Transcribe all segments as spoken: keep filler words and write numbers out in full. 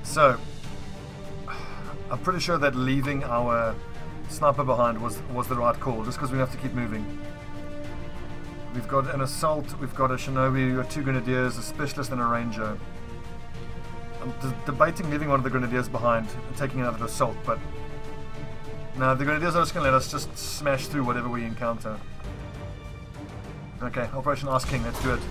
So, I'm pretty sure that leaving our sniper behind was was the right call, just because we have to keep moving. We've got an assault, we've got a shinobi, we've got two grenadiers, a specialist and a ranger. I'm d debating leaving one of the grenadiers behind and taking another assault, but no, the grenadiers are just going to let us just smash through whatever we encounter. Okay, Operation Ice King, let's do it.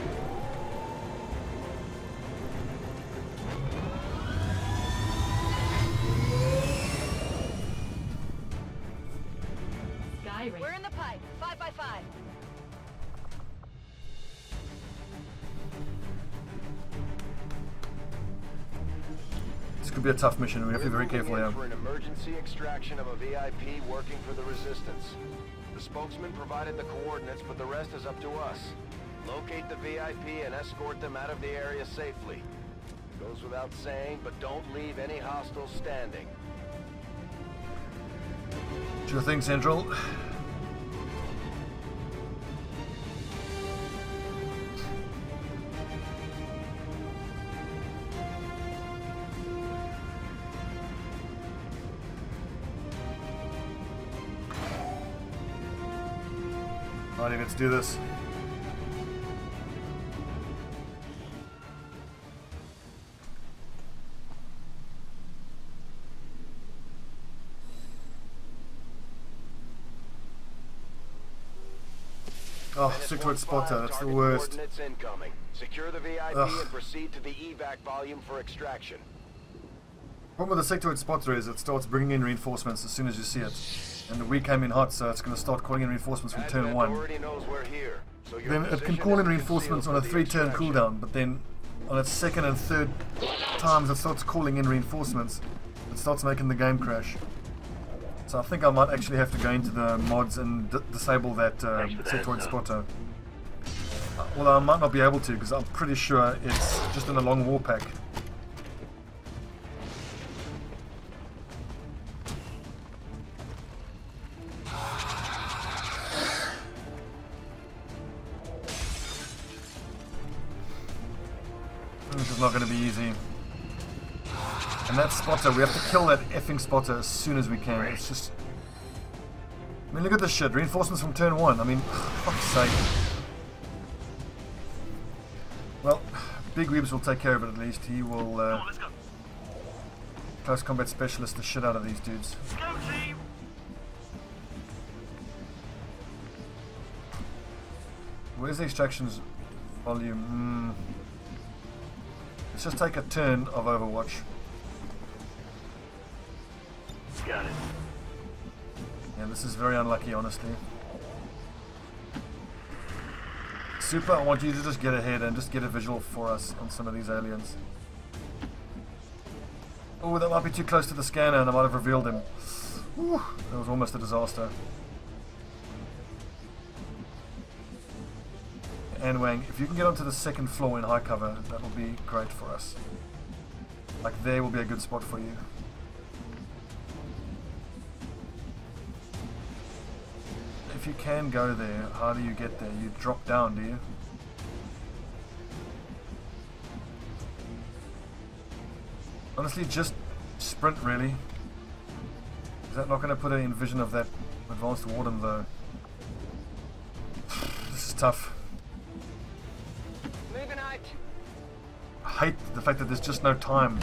We're in the pipe. Five by five. This could be a tough mission. We have to be very careful here. For an emergency extraction of a V I P working for the Resistance. The spokesman provided the coordinates, but the rest is up to us. Locate the V I P and escort them out of the area safely. Goes without saying, but don't leave any hostiles standing. Sure thing, Central. Alrighty, let's do this. Oh, stick to its spotter, that's the worst. Secure the V I P and proceed to the evac volume for extraction. The problem with the sectoid spotter is it starts bringing in reinforcements as soon as you see it. And we came in hot, so it's going to start calling in reinforcements from turn one. Here, so then it can call in reinforcements on a three turn cooldown, but then on its second and third times it starts calling in reinforcements, it starts making the game crash. So I think I might actually have to go into the mods and d disable that uh, sectoid spotter. Although I might not be able to, because I'm pretty sure it's just in a long war pack. This is not going to be easy. And that spotter, we have to kill that effing spotter as soon as we can. It's just... I mean, look at this shit. Reinforcements from turn one. I mean, for fuck's sake. Well, Big Weebs will take care of it at least. He will uh, close combat specialist the shit out of these dudes. Where's the extractions volume? Mm. Let's just take a turn of Overwatch. Got it. Yeah, this is very unlucky, honestly. Super, I want you to just get ahead and just get a visual for us on some of these aliens. Oh, that might be too close to the scanner and I might have revealed him. Whew, that was almost a disaster. And Wang, if you can get onto the second floor in high cover, that will be great for us. Like there will be a good spot for you. If you can go there, how do you get there? You drop down, do you? Honestly, just sprint really. Is that not going to put in vision of that advanced warden though? This is tough. I hate the fact that there's just no time.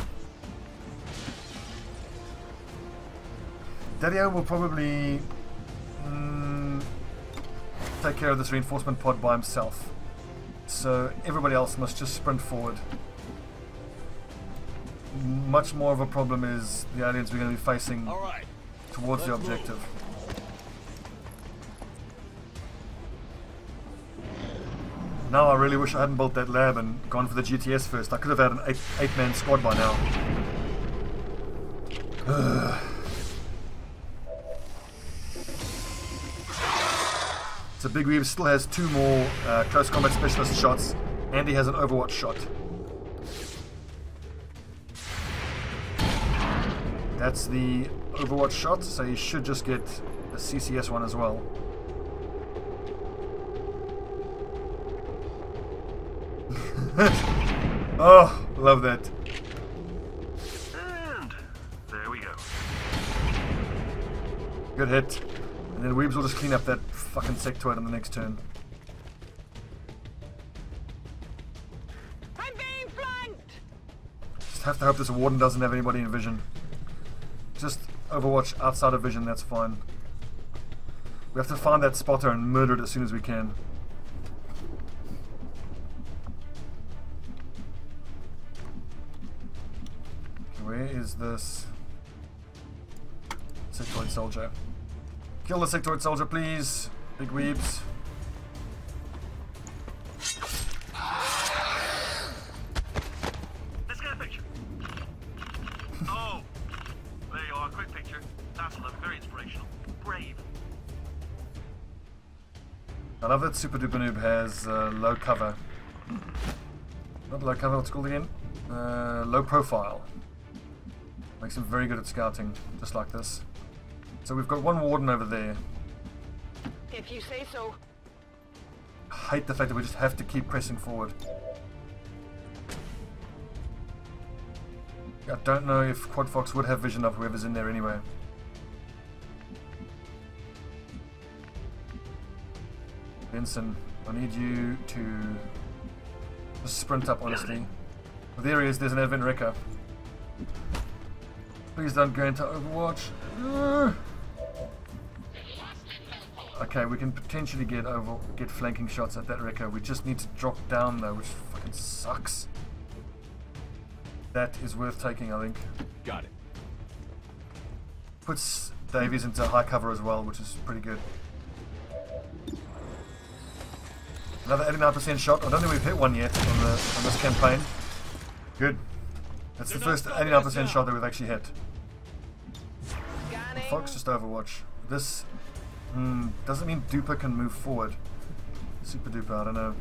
Daddy-O will probably mm, take care of this reinforcement pod by himself. So everybody else must just sprint forward. Much more of a problem is the aliens we're going to be facing right. towards Let's the objective. Move. Now I really wish I hadn't built that lab and gone for the G T S first. I could have had an eight, eight man squad by now. So Big Weeb still has two more uh, close combat specialist shots, and he has an Overwatch shot. That's the Overwatch shot, so he should just get a C C S one as well. Oh, love that. Good hit. And then Weebs will just clean up that fucking sectoid on the next turn. I'm being flanked! Just have to hope this warden doesn't have anybody in vision. Just Overwatch outside of vision, that's fine. We have to find that spotter and murder it as soon as we can. Okay, where is this sectoid soldier? Kill the sectoid soldier, please. Big weebs. Let's get a picture. Oh, there you are. Quick picture. That's lovely. Very inspirational. Brave. I love that Super Duper Noob has uh, low cover. Not low cover, what's it called again? Uh, low profile. Makes him very good at scouting, just like this. So we've got one warden over there. If you say so. I hate the fact that we just have to keep pressing forward. I don't know if Quad Fox would have vision of whoever's in there anyway. Benson, I need you to just sprint up, honestly. Well, there he is, there's an Advent Wrecker. Please don't go into Overwatch. Uh. Okay, we can potentially get over get flanking shots at that Wrecker. We just need to drop down though, which fucking sucks. That is worth taking, I think. Got it. Puts Davies into high cover as well, which is pretty good. Another eighty-nine percent shot. I don't think we've hit one yet on, the, on this campaign. Good. That's the first eighty-nine percent shot that we've actually hit. Fox, just Overwatch. This hmm, doesn't mean Duper can move forward. Super Duper, I don't know.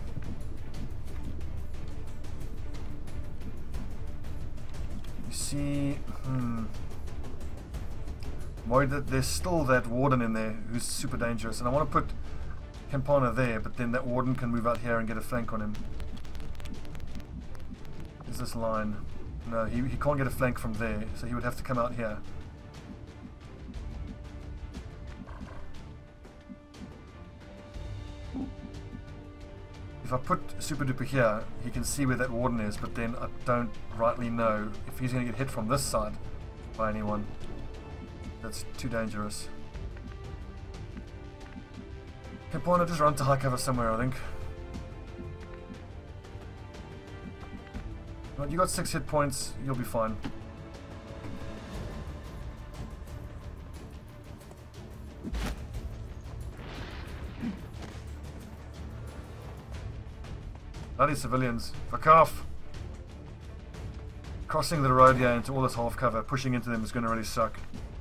You see, hmm. I'm worried that there's still that Warden in there who's super dangerous, and I want to put Campana there, but then that Warden can move out here and get a flank on him. Is this line? No, he, he can't get a flank from there, so he would have to come out here. If I put Super Duper here, he can see where that Warden is, but then I don't rightly know if he's going to get hit from this side by anyone. That's too dangerous. Campana, just run to high cover somewhere, I think. Well, you got six hit points, you'll be fine. Bloody civilians, fuck off! Crossing the road here into all this half cover, pushing into them is going to really suck.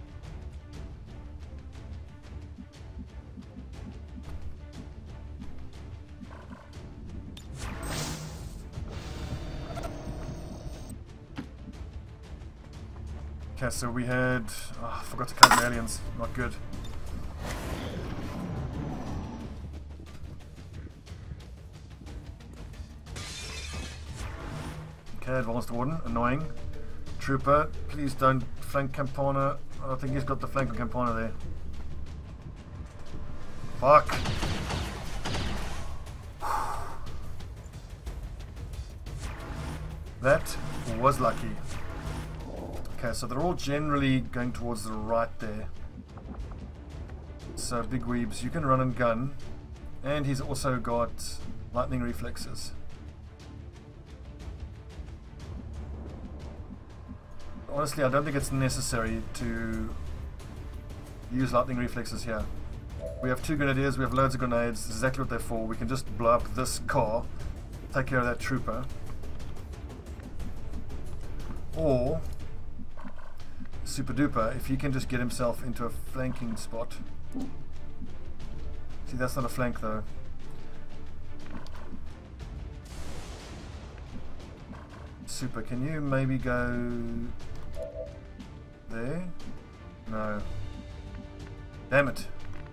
Okay, so we had... Oh, I forgot to count the aliens. Not good. Okay, advanced warden. Annoying. Trooper, please don't flank Campana. I think he's got the flank of Campana there. Fuck. That was lucky. Okay, so they're all generally going towards the right there. So Big Weebs, you can run and gun. And he's also got lightning reflexes. Honestly, I don't think it's necessary to use lightning reflexes here. We have two grenadiers, we have loads of grenades, this is exactly what they're for. We can just blow up this car, take care of that trooper. Or Super Duper, if he can just get himself into a flanking spot. See, that's not a flank though. Super, can you maybe go there? No. Damn it.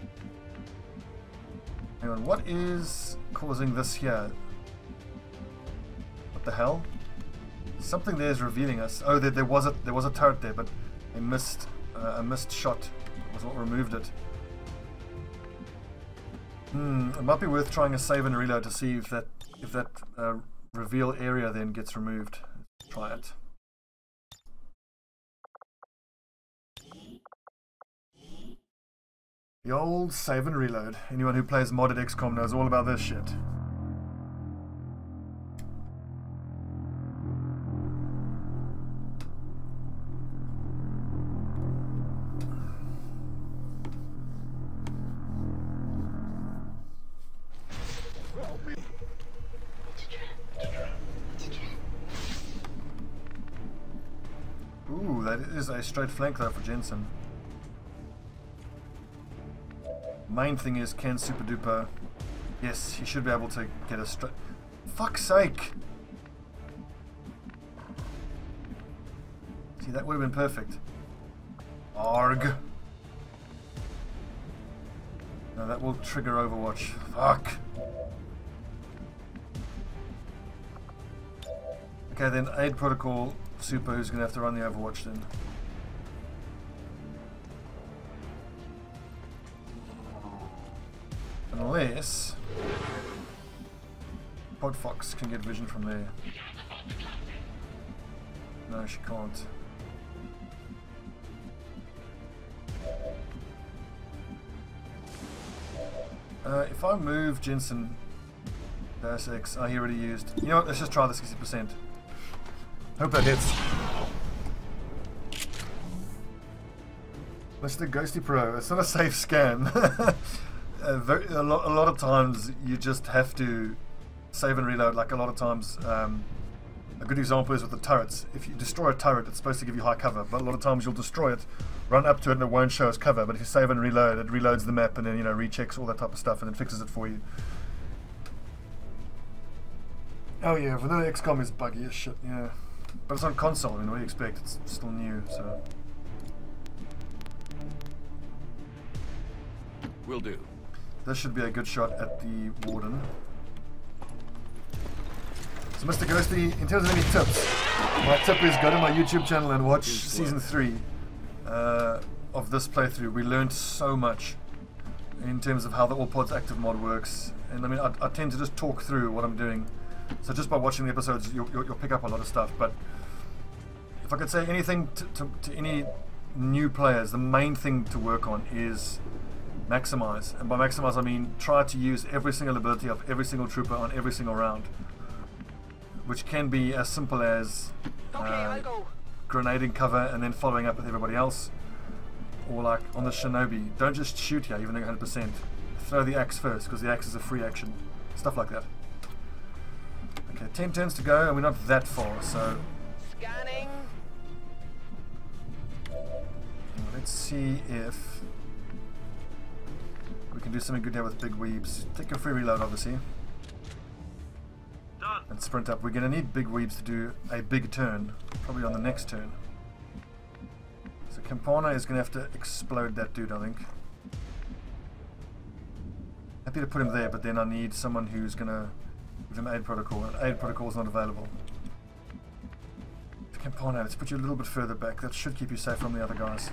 Hang on, what is causing this here? What the hell? Something there is revealing us. Oh, there, there was a there was a turret there, but a missed uh, a missed shot Was what removed it. Hmm, it might be worth trying a save and reload to see if that if that uh, reveal area then gets removed. Let's try it. The old save and reload. Anyone who plays modded X COM knows all about this shit. Ooh, that is a straight flank though for Jensen. Main thing is, can Super Duper... Yes, he should be able to get a straight... Fuck's sake! See, that would have been perfect. Arg! No, that will trigger Overwatch. Fuck! Okay, then Aid Protocol Super, who's going to have to run the Overwatch then. Unless Podfox can get vision from there. No, she can't. Uh, if I move Jensen dash X, oh, he already used. You know what? Let's just try the sixty percent. Hope that hits. Mister Ghosty Pro, it's not a safe scan. a, very, a, lot, a lot of times you just have to save and reload. Like a lot of times, um, a good example is with the turrets. If you destroy a turret, it's supposed to give you high cover, but a lot of times you'll destroy it, run up to it, and it won't show as cover. But if you save and reload, it reloads the map and then, you know, rechecks all that type of stuff and then fixes it for you. Oh yeah, vanilla X COM is buggy as shit. Yeah. But it's on console, I mean, what do you expect? It's still new, so... Will do. This should be a good shot at the Warden. So, Mister Ghosty, in terms of any tips, my tip is go to my YouTube channel and watch Season three uh, of this playthrough. We learned so much in terms of how the All Pods Active mod works. And I mean, I, I tend to just talk through what I'm doing. So just by watching the episodes, you'll, you'll, you'll pick up a lot of stuff. But if I could say anything to, to, to any new players, the main thing to work on is maximize. And by maximize, I mean try to use every single ability of every single trooper on every single round. Which can be as simple as uh, Okay, I'll go. grenading cover and then following up with everybody else. Or like on the Shinobi, don't just shoot here even though you're one hundred percent. Throw the axe first, because the axe is a free action. Stuff like that. Okay, ten turns to go, and we're not that far, so... Scanning. Let's see if we can do something good here with big weebs. Take a free reload, obviously. Done. And sprint up. We're going to need big weebs to do a big turn, probably on the next turn. So Campana is going to have to explode that dude, I think. Happy to put him there, but then I need someone who's going to give him aid protocol, and aid protocol is not available. Campana, let's put you a little bit further back. That should keep you safe from the other guys.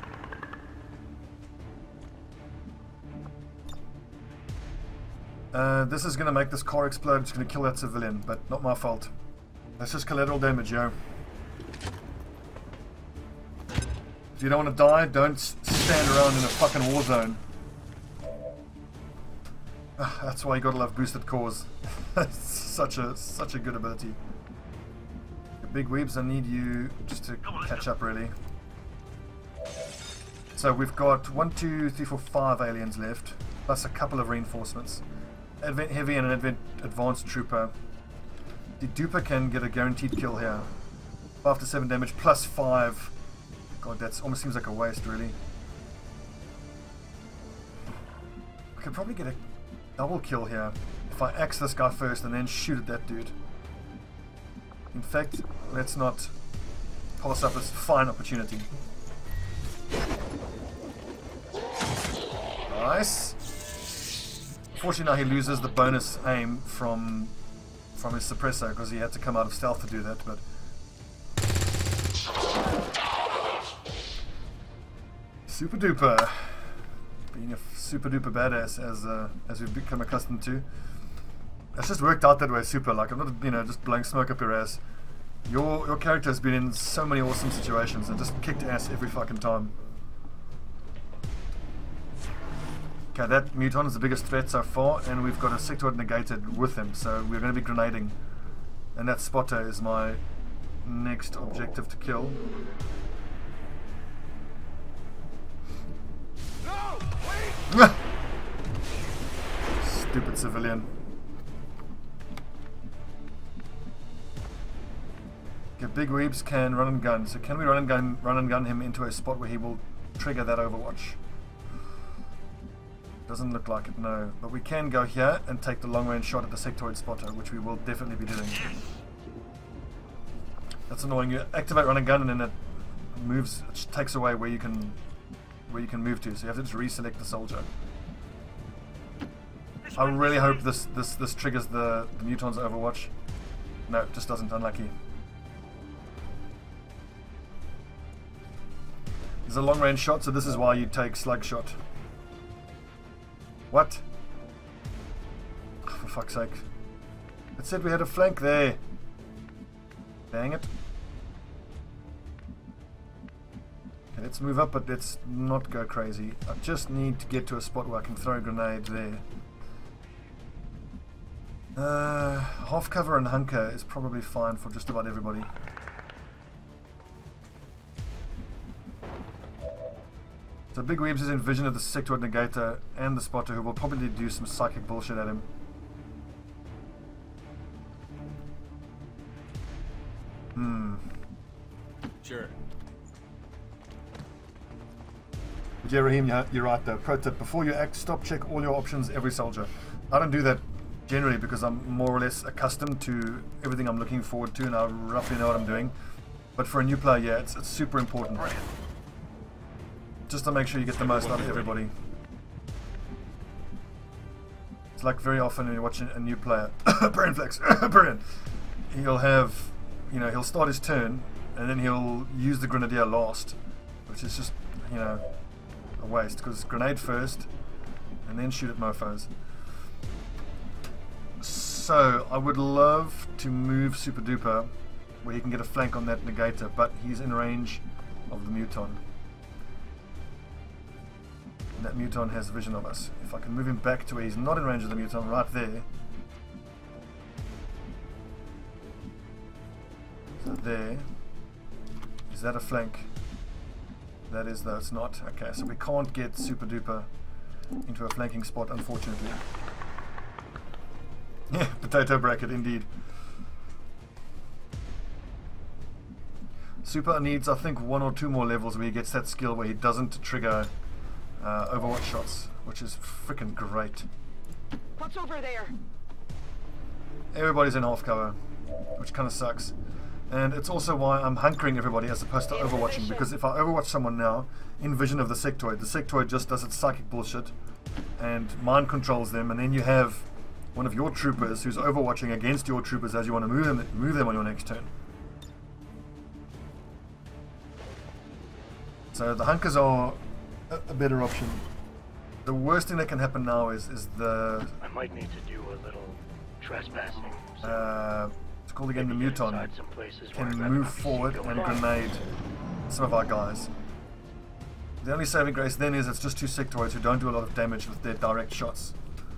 Uh, this is going to make this car explode. It's going to kill that civilian, but not my fault. That's just collateral damage, yo. If you don't want to die, don't stand around in a fucking war zone. Ah, that's why you gotta love boosted cores. such a such a good ability. The big weebs, I need you just to catch up, really. So we've got one, two, three, four, five aliens left, plus a couple of reinforcements. Advent Heavy and an Advent Advanced Trooper. The Duper can get a guaranteed kill here. five to seven damage, plus five. God, that almost seems like a waste, really. I could probably get a double kill here if I axe this guy first and then shoot at that dude. In fact, let's not pass up this fine opportunity. Nice. Fortunately, now he loses the bonus aim from from his suppressor because he had to come out of stealth to do that. But Super duper. Being a super duper badass as uh, as we've become accustomed to. It's just worked out that way, super. Like, I'm not, you know, just blowing smoke up your ass. Your your character has been in so many awesome situations and just kicked ass every fucking time. Okay, that Muton is the biggest threat so far, and we've got a sectoid negated with him, so we're going to be grenading. And that spotter is my next objective to kill. No! Wait! Stupid civilian. Okay, Big Weebs can run and gun. So can we run and gun run and gun him into a spot where he will trigger that Overwatch? Doesn't look like it, no. But we can go here and take the long range shot at the sectoid spotter, which we will definitely be doing. That's annoying. You activate run and gun and then it moves, it takes away where you can where you can move to. So you have to just reselect the soldier. I really hope this this this triggers the, the Muton's Overwatch. No, it just doesn't. Unlucky. There's a long range shot, so this is why you take slug shot. What? Oh, for fuck's sake. It said we had a flank there. Dang it. Okay, let's move up, but let's not go crazy. I just need to get to a spot where I can throw a grenade there. Uh, half cover and hunker is probably fine for just about everybody. So Big Weebs is in vision of the sectoid negator and the spotter, who will probably do some psychic bullshit at him. Hmm. Sure. But yeah, Raheem, you're, you're right though. Pro tip, before you act, stop, check all your options, every soldier. I don't do that generally because I'm more or less accustomed to everything I'm looking forward to and I roughly know what I'm doing. But for a new player, yeah, it's, it's super important. Just to make sure you get the most out of everybody. It's like very often when you're watching a new player, Brain Flex, Brain, he'll have, you know, he'll start his turn and then he'll use the grenadier last, which is just, you know, a waste because grenade first and then shoot at mofos. So I would love to move Super Duper where he can get a flank on that negator, but he's in range of the Muton. And that Muton has vision of us. If I can move him back to where he's not in range of the Muton, right there. So there. Is that a flank? That is though, it's not. Okay, so we can't get Super Duper into a flanking spot, unfortunately. Yeah, potato bracket indeed. Super needs, I think, one or two more levels where he gets that skill where he doesn't trigger Uh, Overwatch shots, which is freaking great. What's over there? Everybody's in half cover, which kind of sucks. And it's also why I'm hunkering everybody as opposed to overwatching, because if I overwatch someone now in vision of the sectoid, the sectoid just does its psychic bullshit and mind controls them, and then you have one of your troopers who's overwatching against your troopers as you want to move them, move them on your next turn. So the hunkers are a better option. The worst thing that can happen now is is the I might need to do a little trespassing. uh, it's called again the Muton can move forward and grenade some of our guys. The only saving grace then is it's just two sectoids who don't do a lot of damage with their direct shots.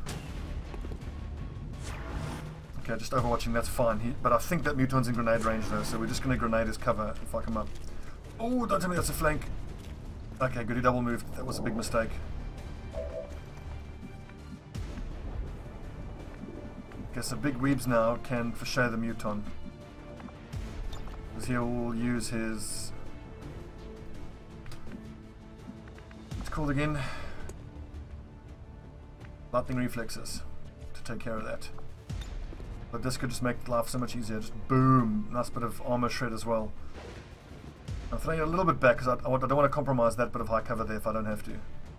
Okay, just overwatching, that's fine. He, but I think that Muton's in grenade range though, so we're just going to grenade his cover and fuck him up. Oh, don't tell me that's a flank. Okay, good, he double moved. That was a big mistake. Okay, so Big Weebs now can foreshadow the Muton. Because he'll use his... What's it called again? Lightning reflexes to take care of that. But this could just make life so much easier. Just boom! Nice bit of armor shred as well. I'm throwing it a little bit back because I, I, I don't want to compromise that bit of high cover there if I don't have to.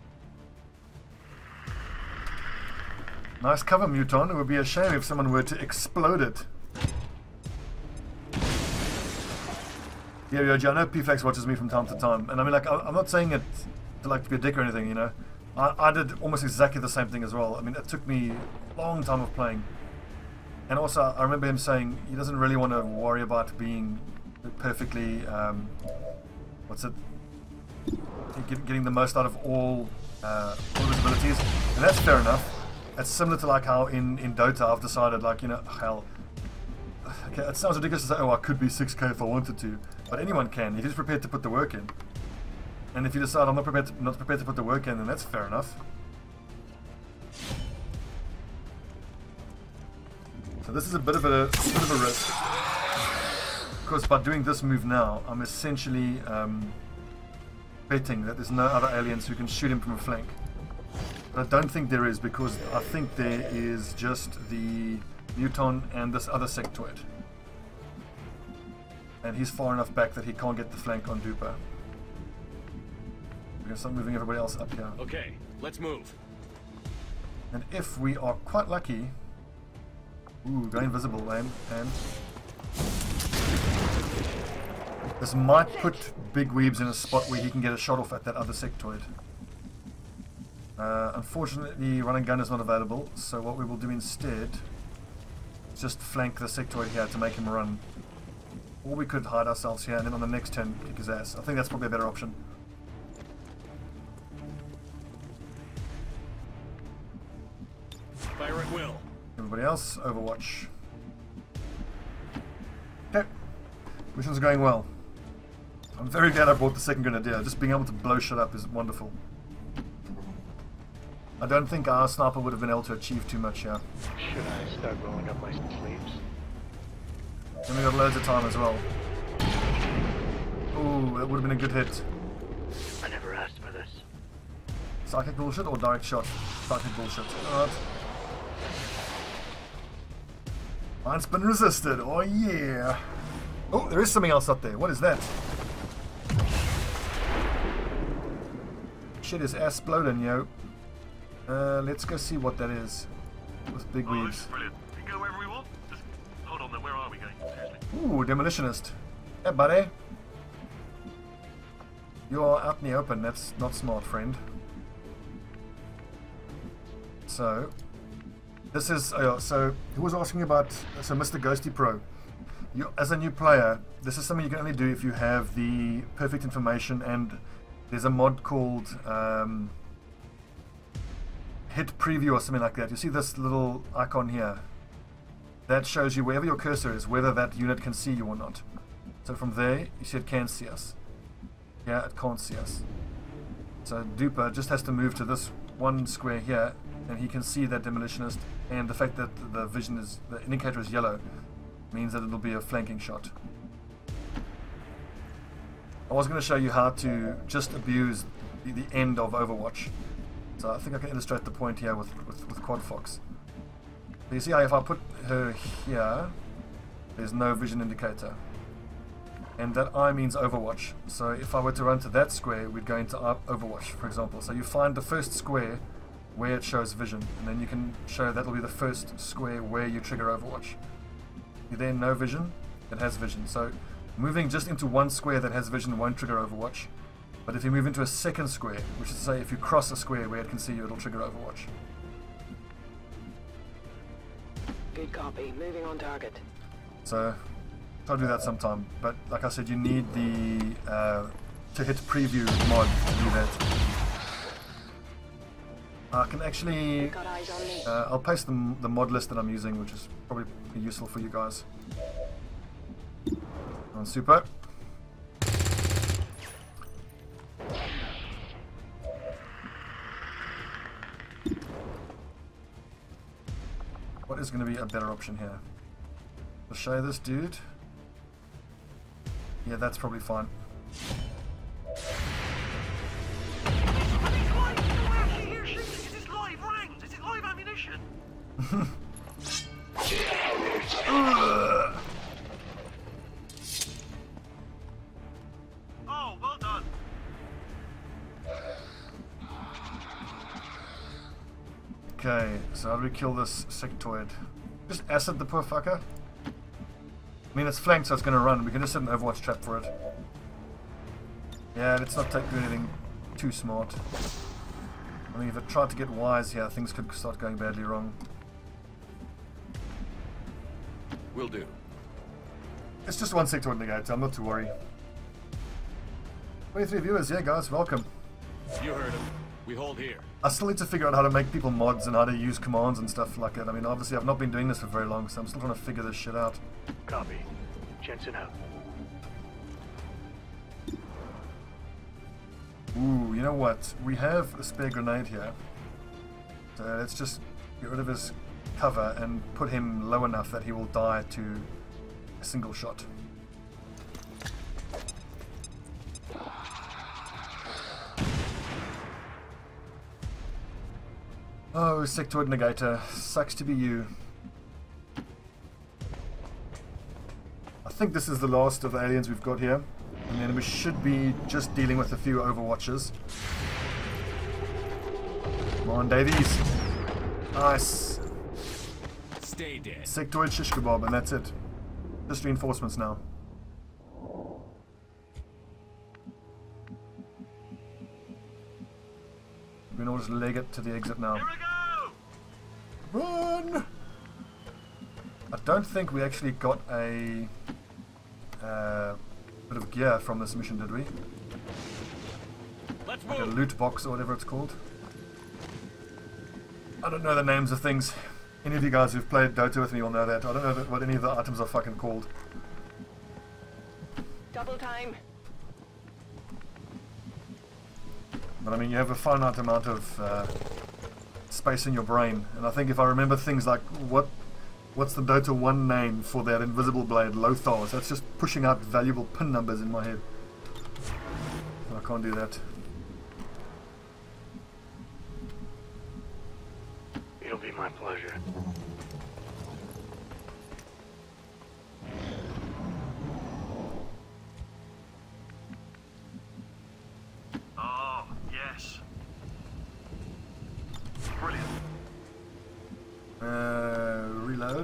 Nice cover, Muton. It would be a shame if someone were to explode it. Yeah, Yoji, I know P F X watches me from time to time, and I mean, like, I, I'm not saying it to like to be a dick or anything, you know. I, I did almost exactly the same thing as well. I mean, it took me a long time of playing. And also, I remember him saying he doesn't really want to worry about being perfectly, um, what's it, Get, getting the most out of all, uh, all his abilities. And that's fair enough. It's similar to like how in, in Dota I've decided, like, you know, hell, okay, it sounds ridiculous to say, oh, I could be six K if I wanted to. But anyone can, if you're prepared to put the work in. And if you decide I'm not prepared to, not prepared to put the work in, then that's fair enough. So this is a bit of a, a bit of a risk, because by doing this move now, I'm essentially um, betting that there's no other aliens who can shoot him from a flank. But I don't think there is, because I think there is just the Muton and this other sectoid. And he's far enough back that he can't get the flank on Duper. We're going to start moving everybody else up here. Okay, let's move. And if we are quite lucky... Ooh, go invisible, aim, and... This might put Big Weebs in a spot where he can get a shot off at that other sectoid. Uh, unfortunately, run and gun is not available, so what we will do instead is just flank the sectoid here to make him run. Or we could hide ourselves here and then on the next turn kick his ass. I think that's probably a better option. Fire at will. Everybody else, Overwatch. Okay. Mission's going well. I'm very glad I brought the second Grenadier. Just being able to blow shit up is wonderful. I don't think our sniper would have been able to achieve too much here. Should I start rolling up my sleeves? And we got loads of time as well. Ooh, that would have been a good hit. I never asked for this. Psychic bullshit or direct shot? Psychic bullshit. Alright. Mine's been resisted. Oh yeah. Oh, there is something else up there. What is that? Shit is ass exploding, yo. Uh, let's go see what that is. With Big Oh, this is Weebs. brilliant. We can go wherever we want. Just hold on, then. Where are we going? Seriously. Ooh, demolitionist. Hey, buddy. You're out in the open. That's not smart, friend. So, this is. Uh, so, who was asking about. So, Mister Ghosty Pro. You, as a new player, this is something you can only do if you have the perfect information, and there's a mod called. Um, Hit preview or something like that. You see this little icon here? That shows you wherever your cursor is, whether that unit can see you or not. So from there, you see it can see us. Yeah, it can't see us. So Duper just has to move to this one square here, and he can see that demolitionist, and the fact that the vision is, the indicator is yellow, means that it'll be a flanking shot. I was going to show you how to just abuse the, the end of Overwatch. So I think I can illustrate the point here with, with, with Quad Fox. So you see how if I put her here, there's no vision indicator. And that I means Overwatch. So if I were to run to that square, we'd go into Overwatch, for example. So you find the first square where it shows vision, and then you can show that'll be the first square where you trigger Overwatch. You then no vision, it has vision. So moving just into one square that has vision won't trigger Overwatch. But if you move into a second square, which is to say if you cross a square where it can see you, it'll trigger Overwatch. Good copy. Moving on target. So, try to do that sometime. But like I said, you need the uh, to hit preview mod to do that. I can actually... Got eyes on me. Uh, I'll paste the, the mod list that I'm using, which is probably useful for you guys. On super. What is going to be a better option here? To show this dude? Yeah, that's probably fine. Are these live? We're actually here shooting. Is this live rounds? Is it live ammunition? Oh, well done. Okay, so how do we kill this sectoid? Just acid the poor fucker. I mean, it's flanked, so it's going to run. We can just set an Overwatch trap for it. Yeah, let's not take do anything too smart. I mean, if it tried to get wise here, things could start going badly wrong. Will do. It's just one sector negator, I'm not too worried. twenty-three viewers, yeah guys, welcome. You heard him. We hold here. I still need to figure out how to make people mods and how to use commands and stuff like that. I mean, obviously I've not been doing this for very long, so I'm still trying to figure this shit out. Copy. Jensen out. Ooh, you know what? We have a spare grenade here. So let's just get rid of his cover and put him low enough that he will die to a single shot. Oh, sectoid negator. Sucks to be you. I think this is the last of the aliens we've got here. And then we should be just dealing with a few Overwatchers. Come on, Davies. Nice. Stay dead. Sectoid shish kebab, and that's it. Just reinforcements now. We're going to just leg it to the exit now. Here we go! Run! I don't think we actually got a uh, bit of gear from this mission, did we? Let's Like a move. loot box or whatever it's called. I don't know the names of things. Any of you guys who've played Dota with me will know that. I don't know what any of the items are fucking called. Double time. But I mean, you have a finite amount of uh, space in your brain, and I think if I remember things like what, what's the Dota one name for that invisible blade, Lothars? That's just pushing out valuable pin numbers in my head. And I can't do that. It'll be my pleasure. Oh, yes. Brilliant. Uh, reload.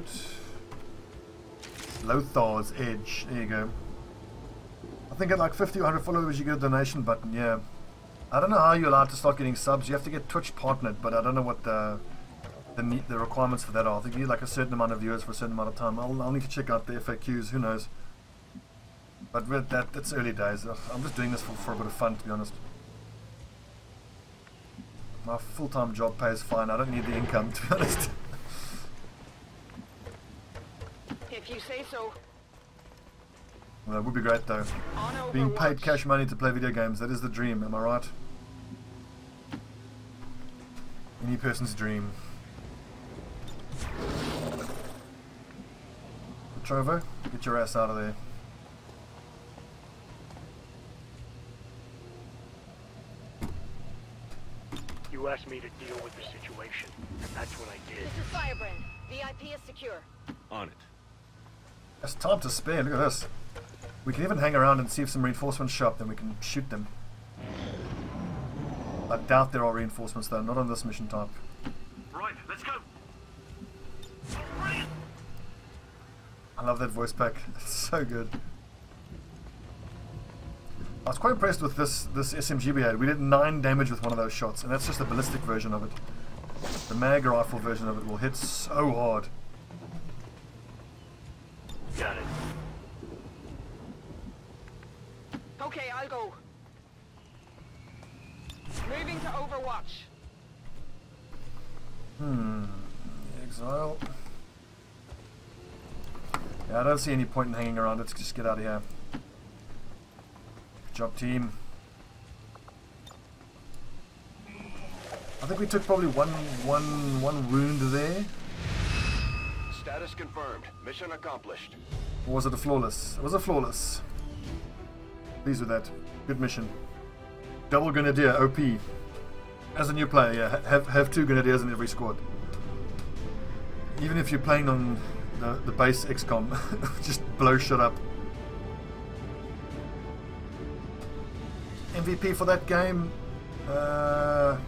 Lothar's Edge. There you go. I think at like fifty or one hundred followers you get a donation button, yeah. I don't know how you're allowed to start getting subs. You have to get Twitch partnered, but I don't know what the the, need, the requirements for that are. I think you need like a certain amount of viewers for a certain amount of time. I'll, I'll need to check out the F A Qs, who knows. But with that, that's early days. I'm just doing this for, for a bit of fun, to be honest. My full-time job pays fine. I don't need the income, to be honest. If you say so. Well, that would be great though. On Being paid Overwatch. cash money to play video games, that is the dream, am I right? Any person's dream. Trovo, get your ass out of there. You asked me to deal with the situation, and that's what I did. This is Firebrand. V I P is secure. On it. There's time to spare, look at this. We can even hang around and see if some reinforcements show up, then we can shoot them. I doubt there are reinforcements though, not on this mission type. Right, let's go. Oh, brilliant. I love that voice pack, it's so good. I was quite impressed with this this S M G we had. We did nine damage with one of those shots, and that's just the ballistic version of it. The mag rifle version of it will hit so hard. Got it. Okay, I'll go. Moving to Overwatch. Hmm. Exile. Yeah, I don't see any point in hanging around. Let's just get out of here. Good job, team. I think we took probably one, one, one wound there. Status confirmed. Mission accomplished. Or was it a flawless? It was a flawless. Pleased with that. Good mission. Double Grenadier, O P. As a new player, yeah, have, have two Grenadiers in every squad. Even if you're playing on the, the base X COM, just blow shit up. M V P for that game? Uh,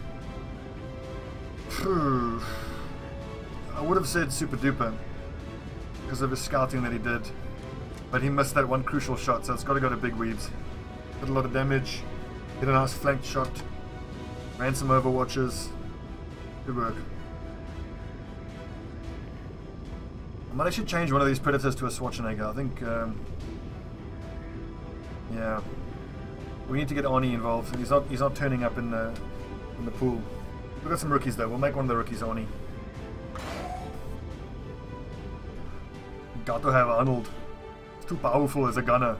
phew. I would have said Super Duper because of his scouting that he did, but he missed that one crucial shot, so it's got to go to Big Weebs. Did a lot of damage, did a nice flanked shot, Ran some overwatches. Good work. I might actually change one of these predators to a Schwarzenegger. I think, um, yeah, we need to get Arnie involved. He's not, he's not turning up in the in the pool. We've got some rookies though. We'll make one of the rookies Arnie. Got to have Arnold. He's too powerful as a gunner.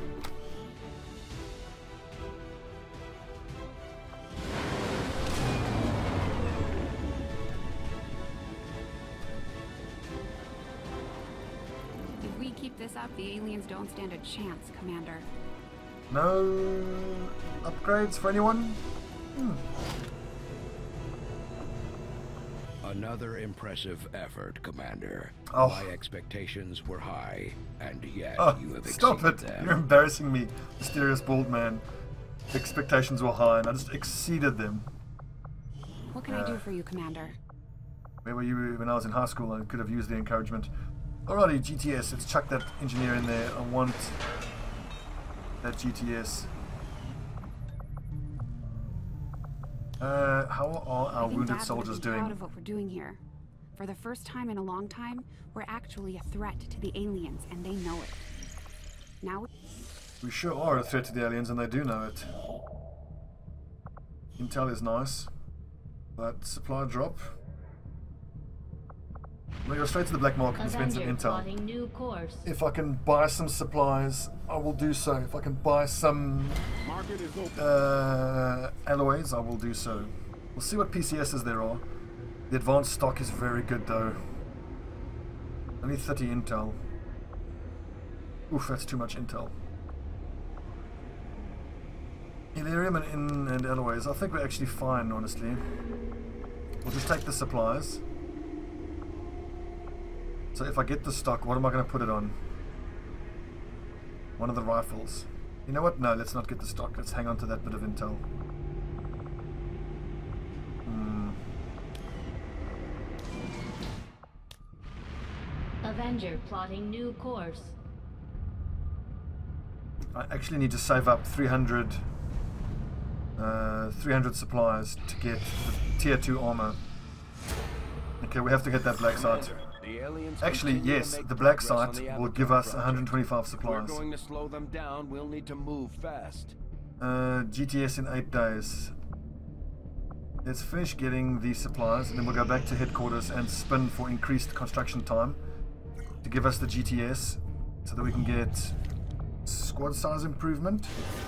The aliens don't stand a chance, Commander. No upgrades for anyone? Hmm. Another impressive effort, Commander. Oh. My expectations were high, and yet Oh, you have stop it! exceeded them. You're embarrassing me, mysterious bald man. Expectations were high, and I just exceeded them. What can Uh, I do for you, Commander? Where were you when I was in high school? I could have used the encouragement. Alrighty, G T S. Let's chuck that engineer in there. I want that G T S. Uh, how are our I think wounded Dad would soldiers be doing? proud of what we're doing here. For the first time in a long time, we're actually a threat to the aliens, and they know it. Now, We sure are a threat to the aliens, and they do know it. Intel is nice, but supply drop. We'll go straight to the black market and spend some intel. New course. If I can buy some supplies, I will do so. If I can buy some Market is open. uh, alloys, I will do so. We'll see what P C Ss there are. The advanced stock is very good though. Only thirty intel. Oof, that's too much intel. Illyrium and, in, and alloys, I think we're actually fine, honestly. We'll just take the supplies. So if I get the stock, what am I going to put it on? One of the rifles. You know what? No, let's not get the stock. Let's hang on to that bit of intel. Hmm. Avenger plotting new course. I actually need to save up three hundred, uh, three hundred supplies to get the tier two armor. Okay, we have to get that black site. The aliens Actually, continue to yes, make the black progress site on the will Avatar give us project. one hundred twenty-five If we're supplies. going to slow them down, we'll need to move fast. Uh, G T S in eight days. Let's finish getting these supplies, and then we'll go back to headquarters and spin for increased construction time to give us the G T S, so that we can get squad size improvement,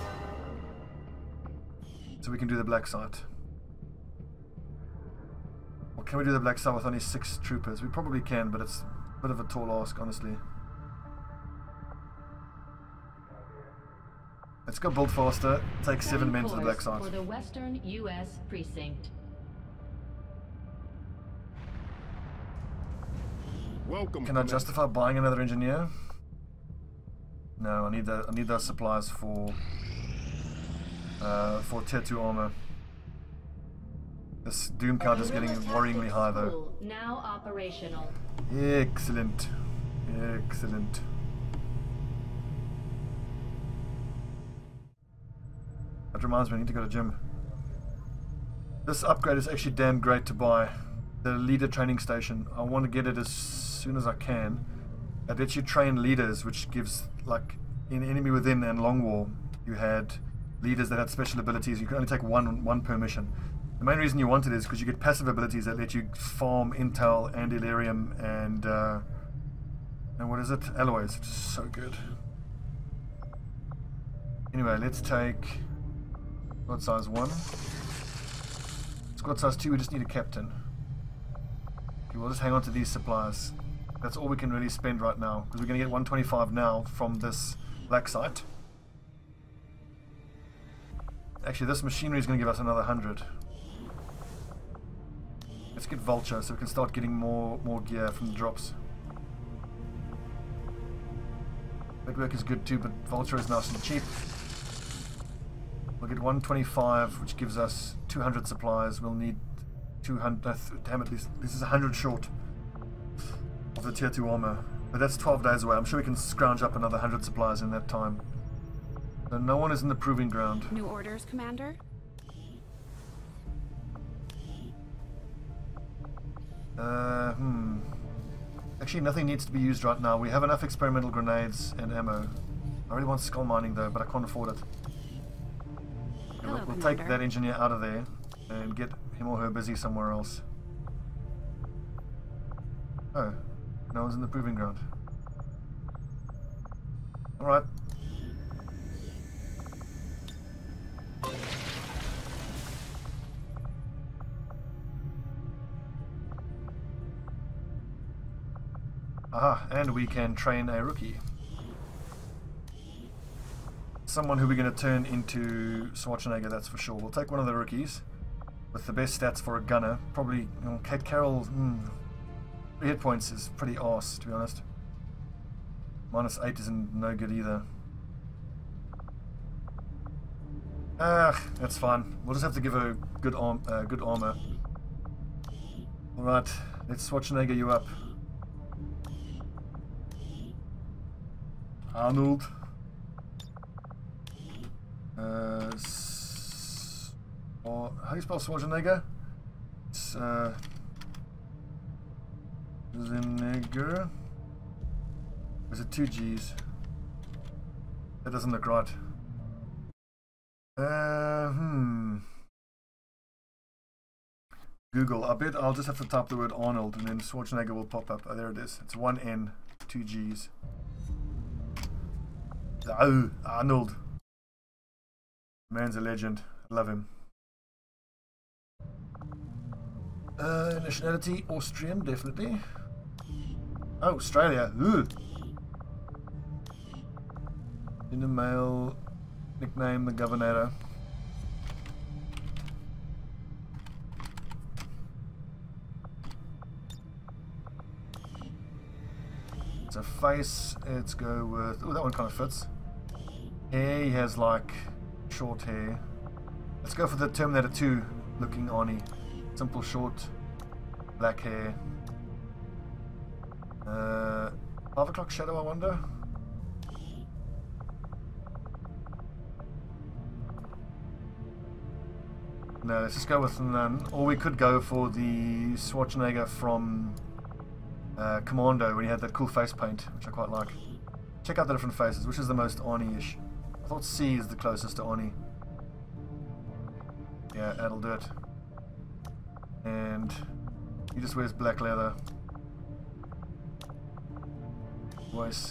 so we can do the black site. Or can we do the black site with only six troopers? We probably can, but it's a bit of a tall ask, honestly. Let's go build faster. Take seven men to the black site. For the Western U S precinct. Welcome. Can I justify buying another engineer? No, I need the I need those supplies for uh, for tier two armor. This doom count is getting worryingly high though. Now operational. Excellent, excellent. That reminds me, I need to go to gym. This upgrade is actually damn great to buy. The leader training station. I want to get it as soon as I can. It lets you train leaders, which gives, like, in Enemy Within and Long War, you had leaders that had special abilities. You could only take one one per mission. The main reason you want it is because you get passive abilities that let you farm intel and Illyrium and uh, and what is it? Alloys, which is so good. Anyway, let's take squad size one. Squad size two, we just need a captain. Okay, we'll just hang on to these supplies. That's all we can really spend right now, because we're going to get one twenty-five now from this black site. Actually, this machinery is going to give us another one hundred. Let's get Vulture so we can start getting more more gear from the drops. Network is good too, but Vulture is nice and cheap. We'll get one twenty-five, which gives us two hundred supplies. We'll need two hundred. Uh, damn it, this, this is one hundred short of the tier two armor. But that's twelve days away. I'm sure we can scrounge up another one hundred supplies in that time. So no one is in the proving ground. New orders, Commander? Uh, hmm. Actually, nothing needs to be used right now. We have enough experimental grenades and ammo. I really want skull mining though, but I can't afford it. Okay, Hello, we'll we'll take Commander. that engineer out of there and get him or her busy somewhere else. Oh, no one's in the proving ground. Alright. Aha, and we can train a rookie. Someone who we're going to turn into Schwarzenegger, that's for sure. We'll take one of the rookies with the best stats for a gunner. Probably, you know, Kate Carroll, mm, three hit points is pretty arse, to be honest. Minus eight isn't no good either. Ah, that's fine. We'll just have to give her good arm, uh, good armor. Alright, let's Schwarzenegger you up. Arnold. Uh, s or, how do you spell Schwarzenegger? It's, uh, Schwarzenegger. Is it two G's? That doesn't look right. Uh, hmm. Google. I bet I'll just have to type the word Arnold and then Schwarzenegger will pop up. Oh, there it is. It's one N, two G's. Oh, Arnold. Man's a legend. I love him. Uh, nationality Austrian, definitely. Oh, Australia. Ooh. In the mail, nickname the Governor. It's a face. Let's go with. Oh, that one kind of fits. Hair, he has like short hair. Let's go for the Terminator two looking Arnie. Simple short, black hair. Uh, five o'clock shadow, I wonder. No, let's just go with none. Or we could go for the Schwarzenegger from uh, Commando when he had that cool face paint, which I quite like. Check out the different faces. Which is the most Arnie-ish? I thought C is the closest to Arnie. Yeah, that'll do it. And he just wears black leather. Voice.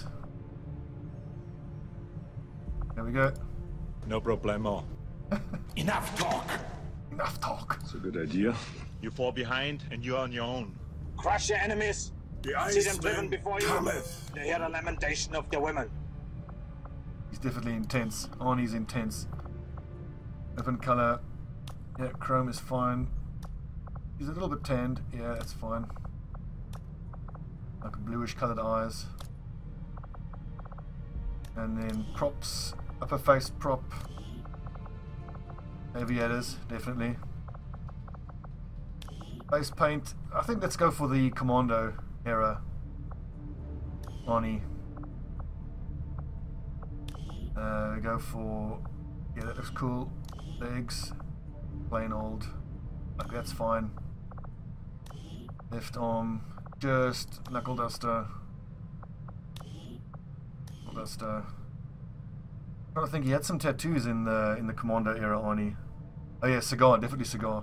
There we go. No problemo. Enough talk! Enough talk. It's a good idea. You fall behind and you're on your own. Crush your enemies! The See them driven before you! cometh. They hear the lamentation of the women. He's definitely intense. Arnie's intense. Open color. Yeah, chrome is fine. He's a little bit tanned. Yeah, that's fine. Like bluish colored eyes. And then props. Upper face prop. Aviators, definitely. Face paint. I think let's go for the Commando era. Arnie. Uh, we go for, yeah, that looks cool. Legs, plain old, like that's fine. Left arm, just knuckle duster. Knuckle duster. I'm trying to think, he had some tattoos in the in the Commando era, Arnie. Oh yeah, cigar, definitely cigar.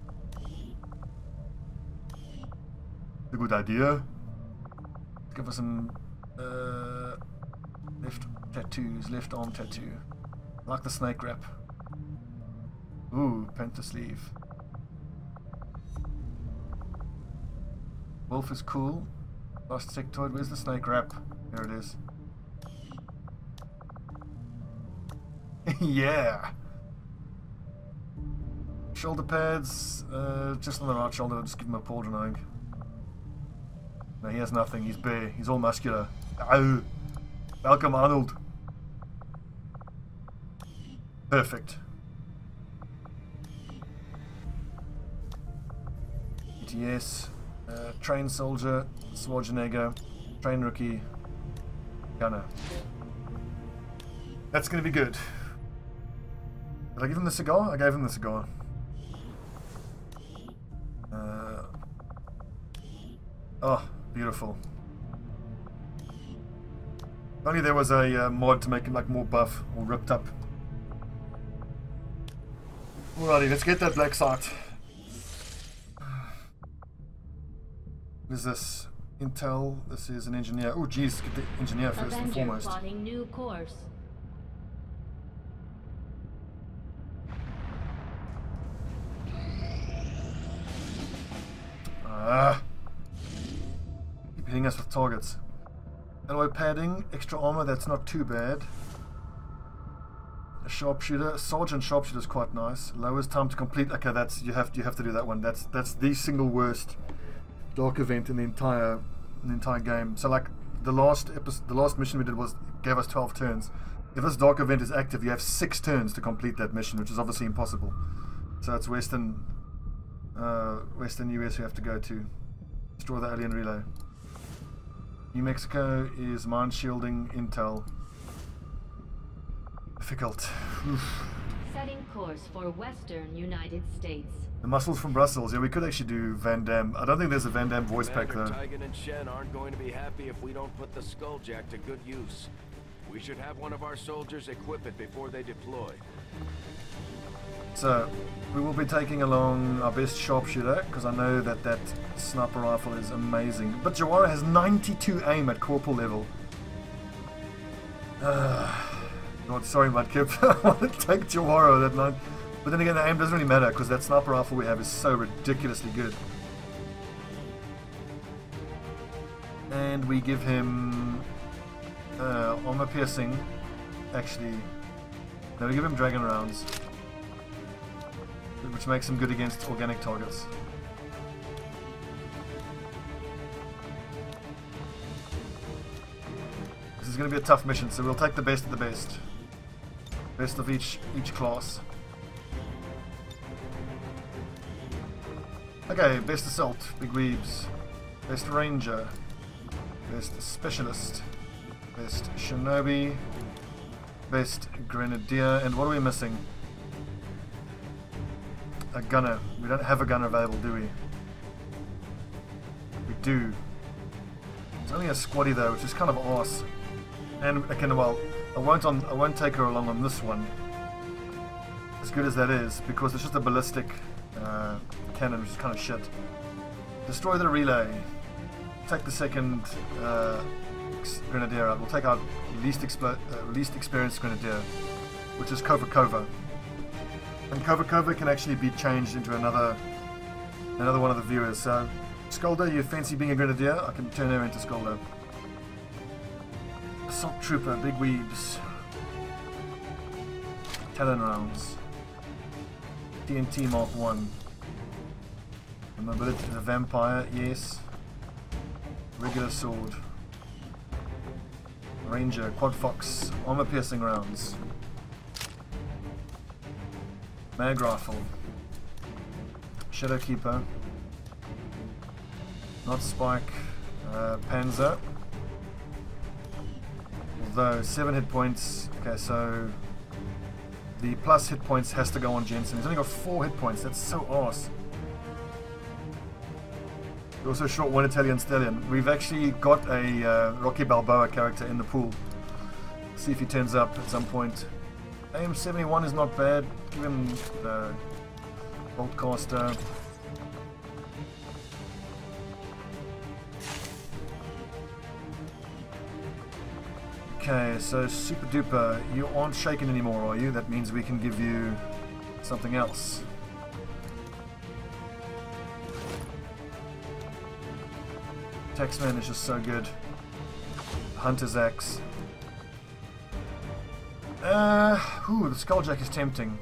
A good idea. Let's go for some uh, left tattoos, left arm tattoo. I like the snake wrap. Ooh, penta sleeve. Wolf is cool. Last sectoid, where's the snake wrap? There it is. Yeah! Shoulder pads, uh, just on the right shoulder, just give him a paw drawing. No, he has nothing, he's bare, he's all muscular. Ow! Welcome, Arnold. Perfect. E T S, uh, train soldier, Schwarzenegger, train rookie, gunner. That's gonna be good. Did I give him the cigar? I gave him the cigar. Uh, Oh, beautiful. If only there was a uh, mod to make him like more buff or ripped up. Alrighty, let's get that black site. What is this? Intel. This is an engineer. Oh, geez, get the engineer first and Avenger foremost. plotting new course. Ah. Keep hitting us with targets. Alloy padding, extra armor, that's not too bad. A sharpshooter, sergeant sharpshooter is quite nice. Lowers time to complete. Okay, that's you have you have to do that one. That's that's the single worst dark event in the entire in the entire game. So like the last episode, the last mission we did was gave us twelve turns. If this dark event is active, you have six turns to complete that mission, which is obviously impossible. So it's Western uh, Western U S you have to go to destroy the alien relay. New Mexico is mine shielding intel. Difficult. Oof. Setting course for Western United States. The muscles from Brussels. Yeah, we could actually do Van Damme. I don't think there's a Van Damme voice pack though. Commander Tygan and Shen aren't going to be happy if we don't put the Skulljack to good use. We should have one of our soldiers equip it before they deploy. So, we will be taking along our best sharpshooter, because I know that that sniper rifle is amazing. But Jawara has ninety-two aim at corporal level. Uh, God, sorry, Mudkip. I want to take Jawara that nine. But then again, the aim doesn't really matter, because that sniper rifle we have is so ridiculously good. And we give him uh, armor piercing. Actually, no, we give him dragon rounds, which makes him good against organic targets. This is going to be a tough mission, so we'll take the best of the best. Best of each each class. Okay, best assault, big weebs. Best ranger. Best specialist. Best shinobi. Best grenadier. And what are we missing? A gunner. We don't have a gunner available, do we? We do. It's only a squaddy though, which is kind of arse. And again, well, I won't on. I won't take her along on this one. As good as that is, because it's just a ballistic uh, cannon, which is kind of shit. Destroy the relay. Take the second uh, grenadier out. We'll take our least explo uh, least experienced grenadier, which is Kova Kova. And Kova Kova can actually be changed into another another one of the viewers. So, Skolda, you fancy being a grenadier? I can turn her into Skolda. Assault Trooper, big weebs. Talon rounds. T N T Mark one. The mobility to the vampire, yes. Regular sword. Ranger, Quad Fox, armor piercing rounds. Mag rifle. Shadow Keeper. Not Spike. Uh, Panzer. Although seven hit points. Okay, so the plus hit points has to go on Jensen. He's only got four hit points. That's so arse. We also shot one Italian stallion. We've actually got a uh, Rocky Balboa character in the pool. See if he turns up at some point. A M seventy-one is not bad. Give him uh, Boltcaster. Okay, so Super Duper, you aren't shaken anymore, are you? That means we can give you something else. Taxman is just so good. Hunter's Axe. Uh, ooh, the Skulljack is tempting.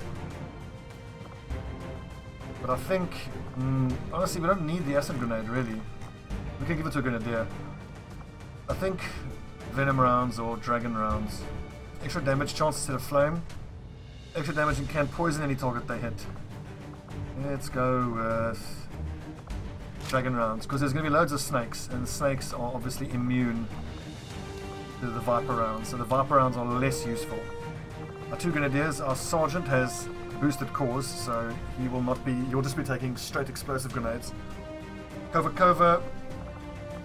But I think, mm, honestly, we don't need the acid grenade, really. We can give it to a grenadier. I think venom rounds or dragon rounds. Extra damage chance instead of flame. Extra damage and can poison any target they hit. Let's go with dragon rounds, because there's going to be loads of snakes, and the snakes are obviously immune to the viper rounds, so the viper rounds are less useful. Our two grenadiers, our sergeant has boosted cores, so he will not be, he'll just be taking straight explosive grenades. Kova Kova,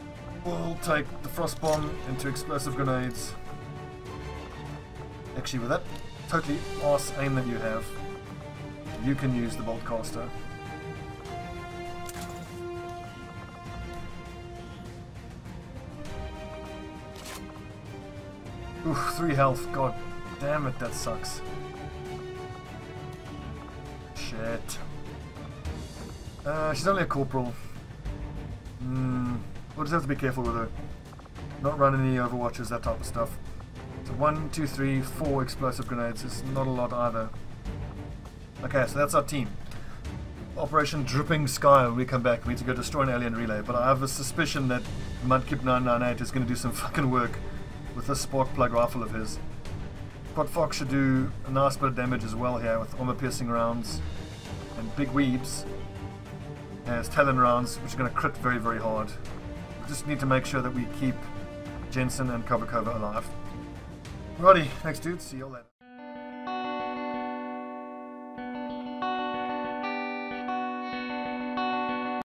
We'll take the frost bomb into explosive grenades. Actually, with that totally arse aim that you have, you can use the bolt caster. Oof, three health. God damn it, that sucks. Shit. Uh, she's only a corporal. Hmm. We'll just have to be careful with her. Not run any overwatches, that type of stuff. So one, two, three, four explosive grenades is not a lot either. Okay, so that's our team. Operation Dripping Sky. When we come back, we need to go destroy an alien relay. But I have a suspicion that Mudkip nine nine eight is going to do some fucking work with this spark plug rifle of his. Quad Fox should do a nice bit of damage as well here with armor piercing rounds and big weebs as Talon rounds, which are going to crit very, very hard. We just need to make sure that we keep Jensen and Kovakova alive. Alrighty, thanks dudes, see you all later.